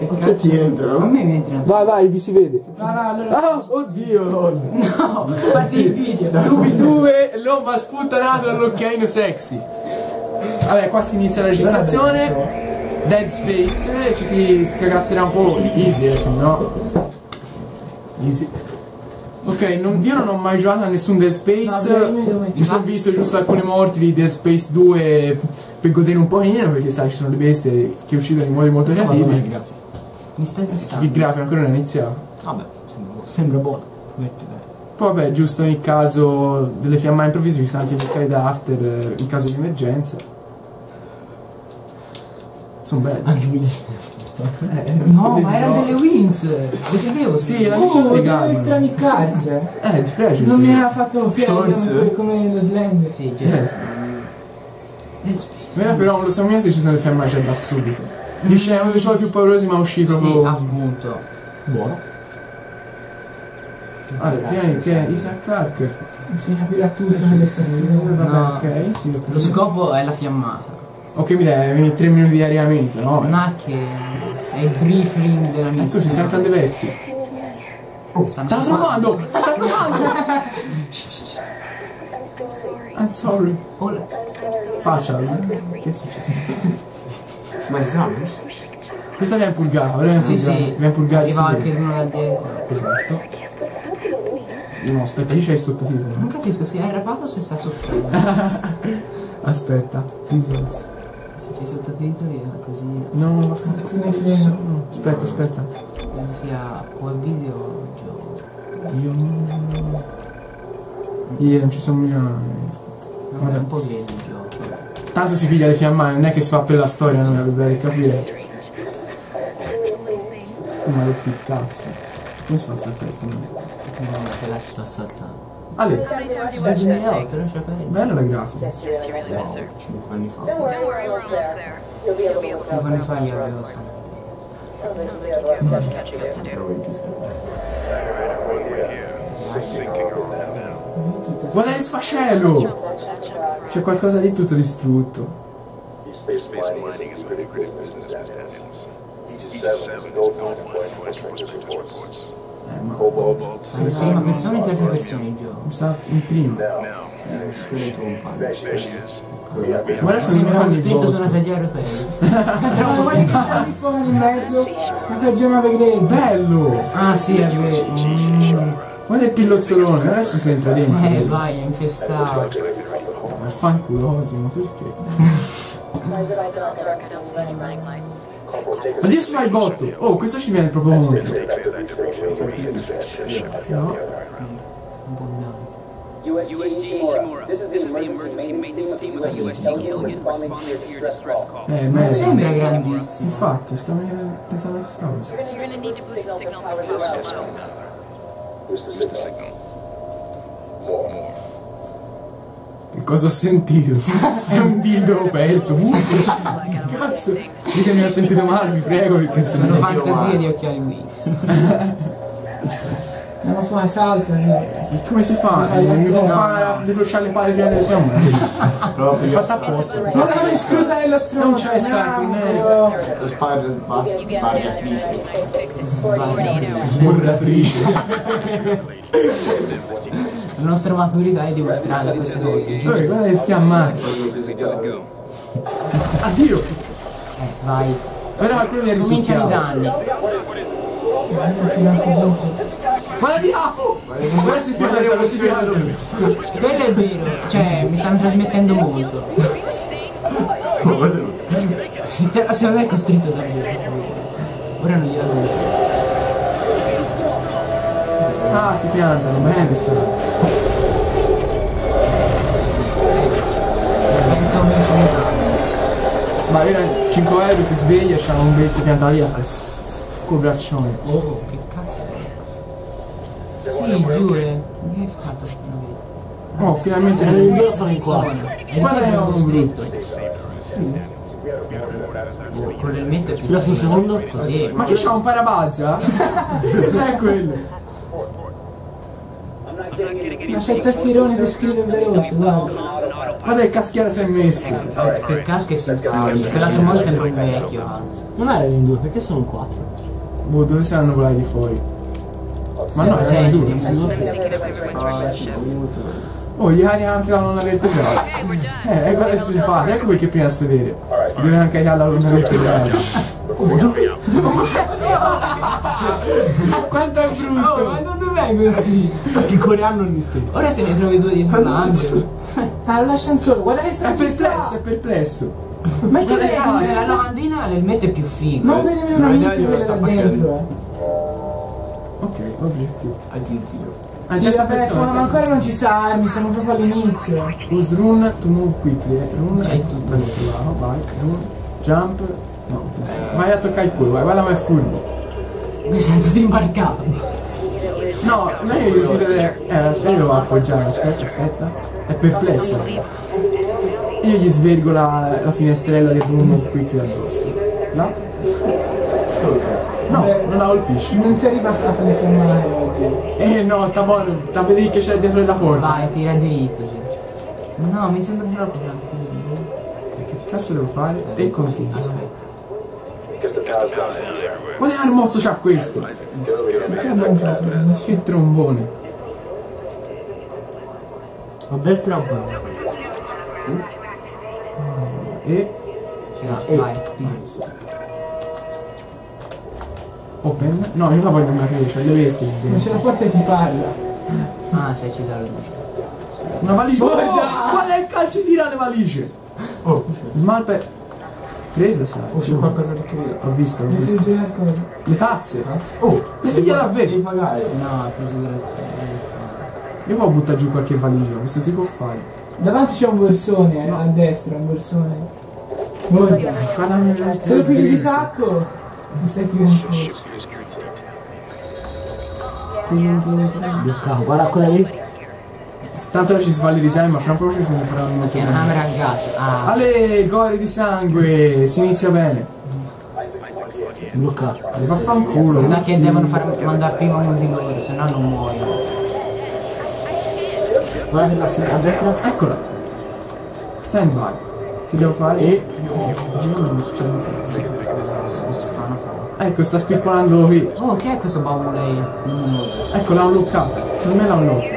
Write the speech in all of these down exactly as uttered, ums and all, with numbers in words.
Che cazzo ti entrano? A me mi entrano. Vai, vai, vi si vede. No, no, allora... Ah, oddio, no. No, parti il video. Dubi due, l'uomo ha sputtanato all'occhialino sexy. Vabbè, qua si inizia la registrazione. Dead Space, ci si scagazzerà un po'. Easy, eh, se no. Easy. Ok, non, io non ho mai giocato a nessun Dead Space. No, mi sono visto giusto alcune morti di Dead Space due per godere un pochino, perché sai, ci sono le bestie che uccidono in modi molto creativi. Mi stai pressando. Il grafico ancora non è iniziato. Vabbè, sembra, sembra buono. Poi vabbè, giusto nel caso delle fiamme improvvise ci sono anche i cercare da after eh, in caso di emergenza. Sono belli. Eh, no, ma erano delle wings. Le sapevo. Sì, la Oh, missione delle Electronic Arts. Eh, ti piace? Non sì. mi aveva fatto Shorts. piacere come lo Slender. Sì, Eh. Dead Space. Beh, però lo so mio se ci sono le fiamme c'è da subito. Dice uno dei suoi più paurosi ma uscì Sì, proprio. appunto. Buono. Allora, prima di che Isaac Clarke. Si capirà tutto nelle Sì, storie. vabbè, No. ok, sì, ok. Lo scopo è la fiammata. Ok, mi dai, venire tre minuti di arrivamento, no? Non è che è il briefing della Ecco, missione. si sentono dei pezzi. Oh, Sta trovando! Sta trovando! I'm sorry. Oh, Faccia, che è successo? Ma è strano? Questa viene purgata, ora viene sì, purgata. sì. Viene purgata. Arriva sì. anche uno da dietro. Esatto. No, aspetta, lì c'è il sottotitolo. Non capisco se hai rapato o se sta soffrendo. Aspetta, results. Se c'è i sottotitoli è così. No, vaffanculo. No, aspetta, aspetta. Sia web video o gioco. Io. Io non ci sono mica. Vabbè, un po' grezzo il gioco. Tanto si piglia le fiammate, non è che si fa per la storia, non dovrebbe capire. Tu maledetti cazzo. Come si fa a saltare questa merda? No, che la sta saltando. Ale, Dal duemilaotto, non c'è per bella la grafica. cinque anni fa. Due anni fa io avevo Guarda il sfascello! C'è qualcosa di tutto distrutto. Space mining is pretty critical business companions. Aegis seven is known for reports. Eh, ma Cobalt, Ma in prima persona e in terza persona il gioco. mi sa in prima. now, Quello è tuo compagno. there she is. Guarda se Se non mi mi fa fanno un i stretto su una botto. sedia a rotelle. Ma guarda che c'è lì fuori in mezzo. Ma peggio nave grezza. Bello! Ah sì, è vero. Mm. Guarda il pillozzolone, adesso si entra dentro. Eh vai, è infestato. Ma fanculoso, ma perché? Oddio si fa il botto! Oh, questo ci viene proprio contro. No? Abbondante. U S G Shimura. This is the emergency maintenance team of the U S G Gilligan responding to your distress call. Eh, Ma ma sembra grandissimo. infatti, stavo pensando a questa cosa. You're gonna need to boost the signal to power. Who's the signal? Che cosa ho sentito? È un dildo aperto. Cazzo! Ditemi ho sentito male, vi prego, perché se no Sono sentivo fantasie male. di occhiali Wings. Andiamo fuori, salta. E come si fa? Eh, mi fa fare defrosciare le palle prima delle fiamme. È fatta apposta. Ma dove scrutello stronzo? Non c'è stato un bravo. Lo sparo sbagliatrice. Sburratrice. La nostra maturità è dimostrata da queste cose. giusto? Guarda, guarda il fiammare. Addio! Eh, vai. Ora quello è Cominciano i risucchiato. danni. Guarda di là! Guarda si pianta, guarda si pianta. Quello è vero. Cioè, mi stanno trasmettendo molto. Se te- se non è costretto davvero. Ora non gliela devo fare. Ah, si piantano, bene adesso. Pensa a un incidente. Ma era cinque euro si sveglia e c'ha un bestia pianta via. Col braccione. Oh, che cazzo è? Sì, giure. Che hai fatto sta navetta? Oh, finalmente. Io sono in qua. Guarda che è un brutto. Probabilmente più. Lascia un secondo. Così. Ma che c'ha un parabazza? Non è quello. Ma c'è il tastierone per scrivere veloce, guarda. Guarda che caschiera si è messo. Vabbè, quel casco è simpatico. Quell'altro modo sembra un vecchio, anzi. Non erano in due, perché sono quattro? Boh, dove saranno quella di fuori? Ma no, erano due. Oh, gli cari anche la nonna vertebrale. Eh, ecco è simpatico, ecco perché prima a sedere. Deve anche caricare la nonna vertebrale. Quanto è brutto! Oh, ma da dove vengono questi? Che coreano gli stesso. Ora se ne trovi due dietro l'angelo. Ah, l'ascensore, guarda che sta È perplesso, è perplesso. Ma che Guarda, cazzo? ragazzi, la lavandina l'elmetto è più figo. Non vedi una minchia quella là dentro. Ok, obiettivo. Aggiuntivo. Ah, Sì, terza vabbè, persona, ma terza ancora non ci sa armi, siamo proprio all'inizio. Use run to move quickly. Eh. Run C'hai è tutto. bello trovato, vai. Run, jump. No, funziona. Vai a toccare il culo, vai, guarda come è furbo. Mi sento di imbarcato. No, non è riuscito a... Eh, aspetta, io lo vado a appoggiare, aspetta, aspetta. È perplessa. Io gli svergo la, la finestrella del run move quickly addosso. Là? Stalker. No, Vabbè. non la colpisci. Non si arriva a farli fermare oggi. Eh no, sta buono, sta vedere che c'è dietro la porta. Vai, tira dritto. No, mi sembra troppo tranquillo. Che cazzo devo fare? E continua. Aspetta. Because the power's gone down everywhere. Quale armozzo c'ha questo? Get over here, Perché man. non ce la finisci? Che trombone. A destra un po'. E... No, vai. Open? No, io la voglio una crescia, le vesti lì Non c'è dentro. la porta e ti parla. Ah, sei acceso la luce. Una valigia. Oh, qual è il calcio tira le valigie? Oh, Smalpe. Presa sai. oh, c'è su. qualcosa che ti Ho visto, ho Mi visto. frigge cosa? Le tazze. Oh, Le figlie da devi vedi. pagare. No, ha preso quella che devo fare. Io può buttare giù qualche valigia, questo si può fare. Davanti c'è un borsone, eh, a destra, un borsone. Guarda. Guarda, Se lo pigli di tacco, mi stai tirando fuori. Bloccato, guarda quella lì. Tanto ora ci si fa le design, ma fra un po' ci si faranno molto È una bene. camera a gas. Ah, Ale, gore di sangue, si inizia bene. Bloccato. Vaffanculo. mi sa che devono far mandare prima uno di loro, se no non muoiono. Guarda che la sinistra, a destra. Eccola. Stand by. Che devo fare? E Non succede un cazzo. Fa una foto. Ecco, sta spippolando qui. Oh, che è questo baule luminoso? Ecco, l'ha unloccato. Secondo me l'ha unloccato.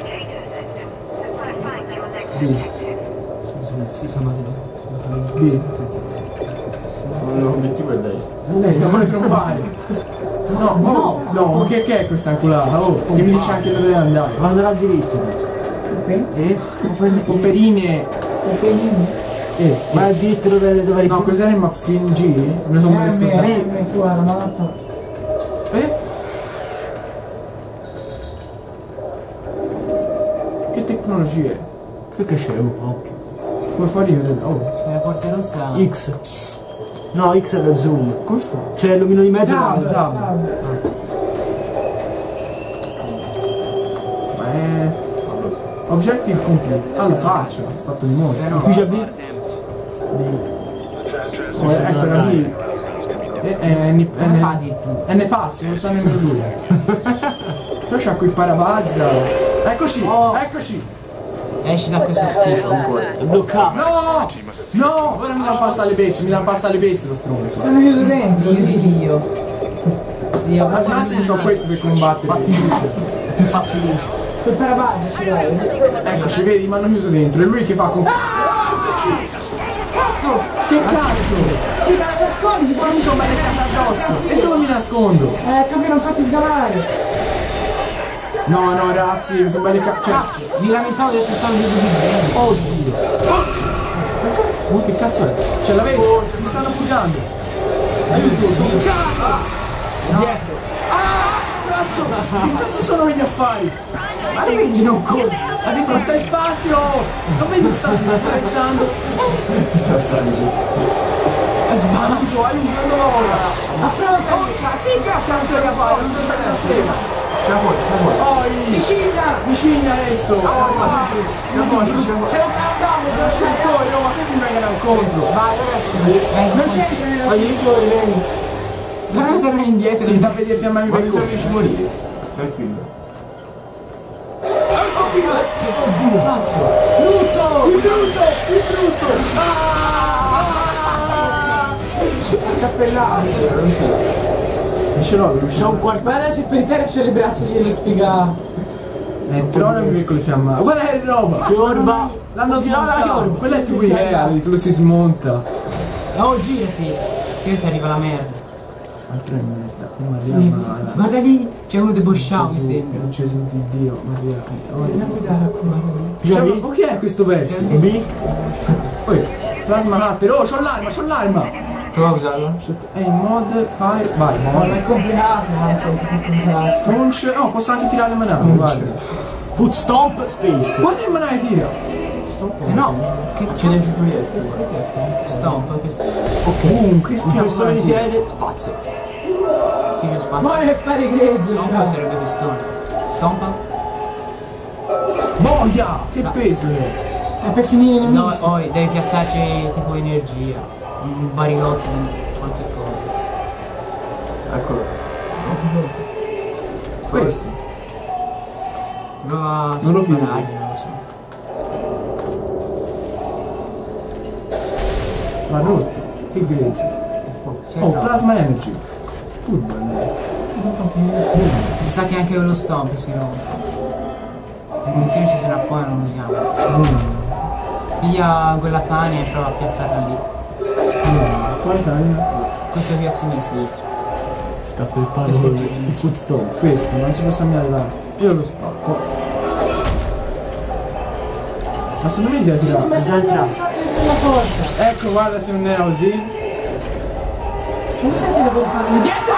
B. si sono B. L'obiettivo è lei. Lei la vuole provare. No, no, no, che, che è questa inculata? Oh, che mi dice anche dove deve andare. Guarda a diritto. E Poperine. E. vai a diritto dove dove No, cos'era il map screen G? Me lo sono M, scordato. M, fuori la mappa. Eh? Che tecnologie? perché c'è un occhio? Come fa a ridere? Oh, C'è la porta rossa. X. No, X è lo zoom. come fa? C'è il lumino di mezzo. Tab, tab. tab. Ma è... Objective complete. Alla faccia, ho fatto di molto. Però Qui c'è B. Oh, eccola lì. E, è, è, come fa a è, dirti? è ne pazzo, non lo sa nemmeno lui. Però c'ha qui parabazza. Eccoci, Oh. eccoci. Esci da questo schifo. È bloccato. No! No! Ora mi dà pasta alle bestie, mi dà pasta alle bestie lo stronzo. Sono chiuso dentro. Dio di Dio. Sì, Al massimo c'ho questo per combattere. Fa sinistra. Quel parabazzo ci vai. Eccoci, vedi, mi hanno chiuso dentro. E lui che fa con... Cazzo! Che cazzo? Sì, dai, nascondi, ti Ma mi sono beccato addosso. E dove mi nascondo? Eh, capito, non fatti sgamare. No, no, ragazzi, mi sono beccato... Cioè... cazzo, mi lamentavo di essere stato chiuso di dentro. Oddio. Che cazzo? Oh, che cazzo è? C'è la bestia, mi stanno buggando. Aiuto, sono bucato. Dietro. Ah, cazzo! Che cazzo sono quegli affari? Ma li vedi, non corri? Ma dico, ma stai spastio! Non vedi, sta sprezzando? Sto alzando giù. È sbaglio, aiuto, non ora! Affronta. Oh, sì, che cazzo devo fare? Non so c'è la sera! C'è la porta, c'è la porta. Poi! Vicina. Vicina esto! C'è la porta, c'è la porta. Ce l'ho andato, L'ascensore, oh, ma questi mi vengono incontro! Vai, adesso. non c'entra nell'ascensore, vedi? Guarda, torna indietro. Sì, da vedere fiammare Ma per mi colpo. serve morire. Tranquillo. Oddio! Cazzo! Brutto! Il brutto! Il brutto! Cappellato! Non ce l'ho, C'è un qualcosa. Guarda se per te c'è le braccia di sfiga. Eh, però non mi vedi con le fiamme. Guarda che roba! Fiorba. L'hanno Tirava la smontato! fiorba. Quella è Sì, tu sì, che è, lo si smonta. Oh, girati! Che ti arriva la merda. Altro è merda. Non Sì. arriva alla... Guarda lì, c'è uno dei Bosciao, mi sembra. Il Gesù di Dio, Maria. Non guidare qua. Cioè, ma che è questo verso? B. Poi, plasma cutter, oh, c'ho l'arma, c'ho l'arma! Prova a usarla. È in mod, fire, vai, Ma mod. è complicato, anzi è anche più complicato. Punch, oh, posso anche tirare le manate, guarda. Foot stomp space. Guarda che manate tira! Se no, che Accidenti proiettili. stompa questo. Ok. Boom, che Un stiamo pistone di facendo? piede, spazio. Che io spazio. Vuoi fare grezzo, Stompa cioè. sarebbe pistone. Stompa? Boia! Che peso! È per finire i No, nemici. oh, devi piazzarci tipo energia. Un barilotto di qualche cosa. Eccolo. Questo. Prova a Non lo vedo. sparargli, non lo so. L'ha rotto. Che grezzo. C'è Oh, no. plasma energy. Football. Mi sa che anche quello stomp si rompe. Le munizioni ci sono poi non usiamo. Piglia quella tania e prova a piazzarla lì. Quale taglia? Questa qui a sinistra. Sta flippando Questo è il Gigi. il foot stomp. Questo, non si possa mai levare. Io lo spacco. Ma secondo me devi tirare. Ma se non devi fare sulla porta. Ecco, guarda se non era così. Non senti la vuoi fare dietro?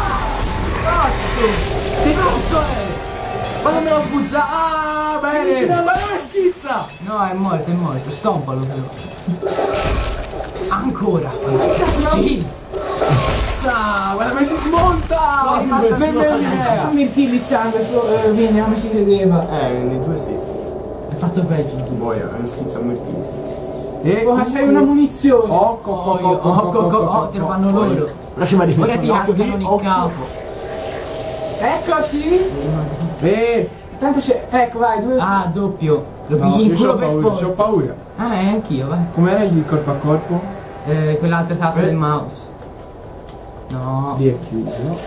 Che cazzo è? Guarda me lo spuzza! Ah, bene! Guarda come schizza! No, è morto, è morto. Stompalo però. Ancora! Sì! Sa, guarda come si smonta! Quasi Nemmeno questo idea! Non mi tiri il sangue, eh, vieni, come si credeva. Eh, nei due sì. Hai fatto peggio. Boia, è uno schizzo a Mertini. E Oh, c'hai una munizione. Oh, co, co, Oh, co, io- co, oh, co, co- co, co- co, oh, te lo co, fanno co. loro. Lasciami di Ora ti occhio cascano di il occhio. capo. Eccoci. Eh, Tanto c'è. Ecco, vai, due. Ah, doppio. Lo no, pigli in io culo c'ho per paura, c'ho forza. paura. Ah, eh, anch'io, vai. Com'era il corpo a corpo? Eh, quell'altra tasta Eh. del mouse. No. Lì è chiuso.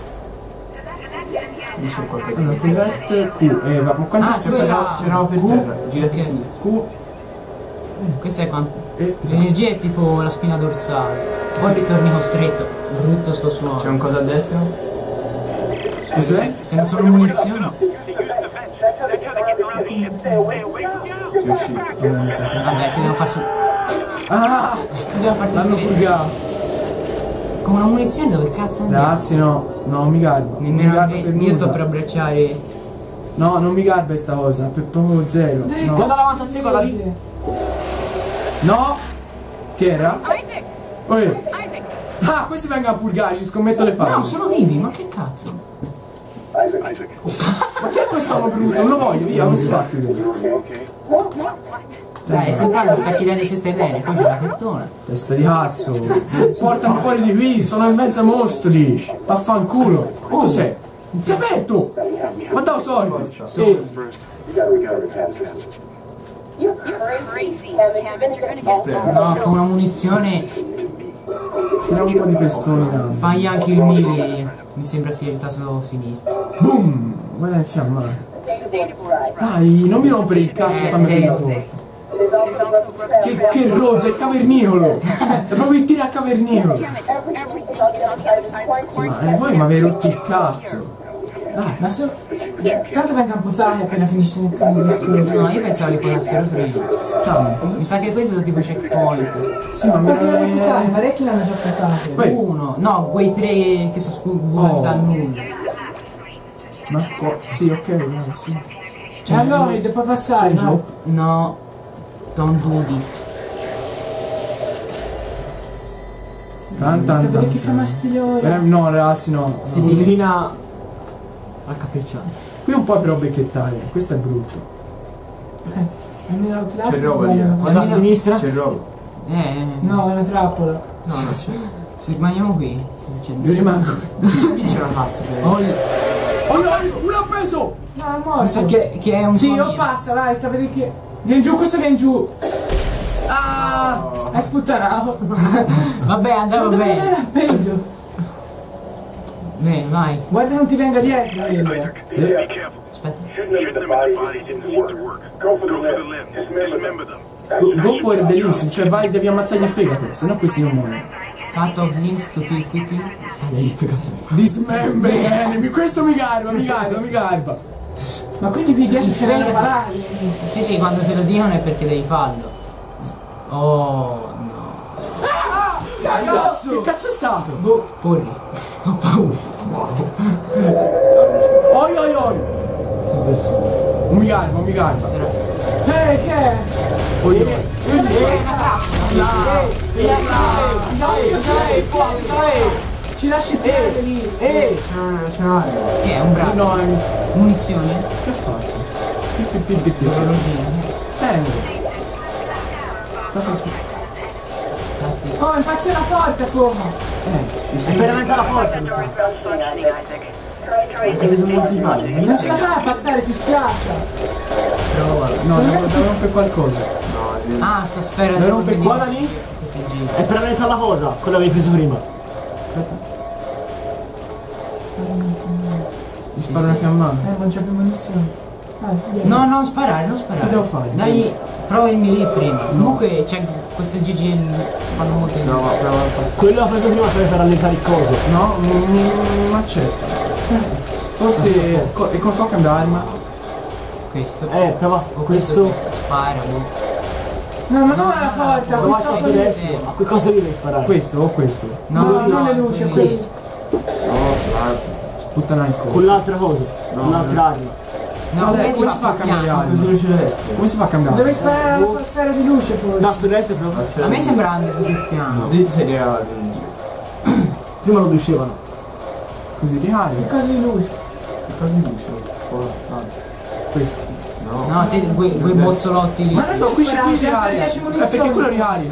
Lì c'è qualcosa. Allora, correct Q. Eh, va, ma quanto Ah, c'è quella- questa? C'è roba per Q, terra, girati Ok. a sinistra. Q Questo è quanto. e L'energia è tipo la spina dorsale. Poi ritorni costretto. Brutto sto suono. C'è un cosa a destra? Scusa? Se, se non sono munizioni. C'è uscito. Vabbè, si devono farsi. Ah! Si devono farsi L'hanno vedere. purgato. Con una munizione dove cazzo andiamo? Grazie, no. No, mi garba. Non mi Nemmeno garba me- per io sto nulla. per abbracciare. No, non mi garba sta cosa. Per proprio zero. No. Guarda davanti a te, guarda lì. No? Che era? Oi. Ah, questi vengono a purgare, ci scommetto le palle. No, sono vivi, ma che cazzo? Ma che è quest'uomo brutto? Non lo voglio, via, non si fa a chiudere. Dai, se parla sta chiedendo se stai bene, poi c'è la tettona. Testa di cazzo. Portami fuori di qui, sono in mezzo a mostri. Vaffanculo. Oh, cos'è? Si è aperto! Ma davo soldi! So, You gotta recover the past. You're crazy. Haven't you been no, con una munizione Tira un po' di pestoni là. fai anche il melee. Mi sembra sia il tasto sinistro. Boom! Guarda il fiammare. Dai, non mi rompere il cazzo, fammi aprire la porta. Che, che rozzo, è il cavernicolo! È proprio il tiro a cavernicolo! Sì, ma eh, voi mi avete rotto il cazzo! Dai, Ma se. Tanto vengono buttati appena finisce il discorso. No, io pensavo li potessero prima. tanto. Mi sa che questi sono tipo checkpoint. Sì, ma me Quanti l'hanno buttati? ne... Parecchi l'hanno già buttati. Beh. Uno, no, quei tre che sono sbucati Oh. dal nulla. Ma co... Sì, ok, dai, sì. E allora puoi passare, C'è il no? No, don't do it. Tan tan Vedete tan. che fa mastigliore. Vera- No, ragazzi, no. Sì, sì. Mussolina raccapricciata. Qui un po' però becchettare, questo è brutto. Almeno la classe. C'è roba lì, eh. Guarda a Almeno- sinistra. C'è roba. Eh, No, è una trappola. no, no. Se rimaniamo qui, non c'è Io nessuno. rimango. Lì c'è una passa. Oh, io- Oh no, uno ha preso! No, è Mi morto. sa che, che è un Sì, suo lo amico. passa, vai, sta a vedere che. Vieni giù, questo viene giù. Ah! Hai sputtanato. Vabbè, andava Dove bene. l'ha preso? Bene, vai. Guarda non ti venga dietro quello. Be careful. Aspetta. Shooting them in the body didn't seem to work. Go for the limb. Dismember them. Go, go for the limbs, cioè vai, devi ammazzargli il fegato, sennò questi non muoiono. Cut off limbs to kill quickly. Taglia il fegato. Dismember enemy, questo mi garba, mi garba, mi garba. Ma quindi qui dietro Il c'è una fegato. parata. Sì, sì, quando te lo dicono è perché devi farlo. Oh, no. Cazzo, che cazzo è stato? Boh, corri. Ho paura. Oi oi oi. Non mi garba, non mi garba. Eh, che è? Oi oi. Io gli sto... Ci lasci il piede lì. Ehi! Ce n'ha. Che è un bravo? No, è... Munizioni? Che ha fatto? Pi, pi, pi, pi, pi. Orologini? Tengo. State su. Stati. Oh, impazzi la porta, fuoco. Eh, È per aumentare la porta, mi sa. Hai preso molti mali. Non ce la fai a passare, ti schiaccia. Provalo. no, devo, devo rompere qualcosa. Ah, sta sfera Devo rompere di... Guarda lì. Che si gira. È per aumentare la cosa, quella che avevi preso prima. Mi sparo una fiammata. Eh, non c'è più munizioni. Ah, via. No, non sparare, non sparare. Che devo fare? Dai, prova il melee prima. Comunque c'è questo G G L fanno molto. No, ma prova a passare. Quello l'ha preso prima per, per rallentare il coso. No, non accetto. Forse... co- E come fa a cambiare arma? Questo. Eh, prova O questo, questo. questo spara. boh. No, ma non No, alla no, porta, no, qui Prova a tocca tasto lì. destro. A quel coso lì devi sparare. Questo o questo? No, non le luci, quelli. questo. No, l'altro. Sputtana il Con culo. l'altra cosa. Con l'altra arma. No, Vabbè, vedi, come va si fa a più cambiare piano. arma? Preso luce destra. Come si fa a cambiare? Devi sparare alla sfera di luce, forse. Tasto destro però. La sfera A me di- sembra andato più piano. Così ti sei arrivato. Prima lo riuscivano. Così riaria. Che cosa di luce? Che cosa di luce? Fuori. L'altro. Questi. No. No, te quei, quei bozzolotti lì. Ma non No, qui c'è qui sparare, riaria. dieci È munizioni. perché quello riaria.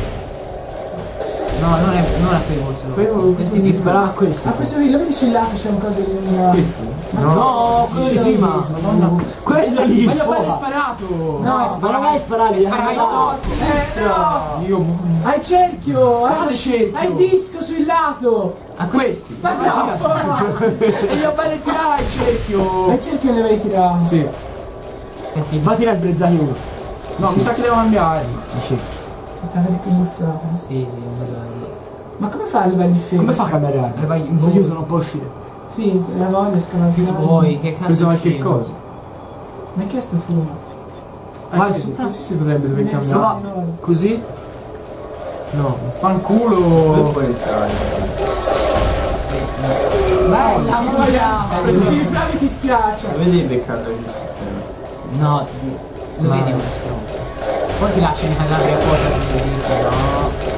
No, non è, non è quei bozzolotti. Questi Devi ti sparare a questo. Ah, questo qui, lo vedi sul lato c'è un coso illuminato. Questi. No, quello di prima. Madonna. Quello lì. Ma gli ho appena fuori. sparato. No, è Ma non sparato. vai a sparare. Sparavi no. a sinistra. Io... Hai cerchio! Quale Hai, cerchio? hai disco sul lato! A questi. Questi. Ma no! E gli ho bene tirato il cerchio. Hai cerchio ne vai tirato? Sì. Senti, Fatti la sbrezzati uno. No, mi sa che devo cambiare. Dici. Aspetta, vedi che bussato. sì, sì, non so. Ma come fa a levargli il filo? Come fa a cambiare arma? Le vai- Se io non può uscire. Sì, la voglia scala più Voi, che cazzo Preso qualche uscivo? cosa. Ma che è sto fumo? Ah, Vai, così, sopra. così si potrebbe dover cambiare. Fa- Così? No, Dove fanculo. puoi entrare? Sì. Bella musica! Sì, bravi ti schiaccia! Lo vedi beccarlo giusto a terra? No, lo vedi come stronzo. Poi ti lasciano cadavere apposta per dirti no.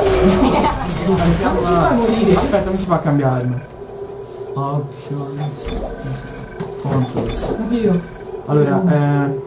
Ma non ci fai morire! Aspetta, come si fa a cambiare? Options. Controls. Oddio! Allora, eh...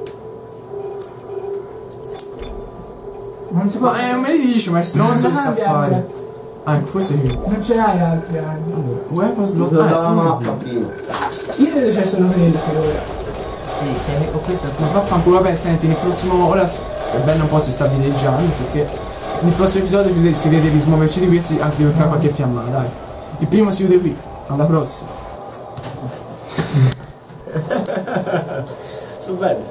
Ma non si può... Ma eh, non me li dici, ma è stronzo Non che sta a cambia, fare. Ah, ecco, forse io. Non ce l'hai altri armi. Allora, weapons Lo lock. do Ah, dalla uno, mappa due. prima. Io credo c'è solo quello per ora. Sì, cioè, ho questo Ma vaffanculo, vabbè, senti, nel prossimo... Ora, sebbene non posso stare videeggiando, so che... Nel prossimo episodio ci vede- si vede di smuoverci di questi, anche di beccare qualche fiammata, dai. Il primo si chiude qui. Alla prossima. Sono belli.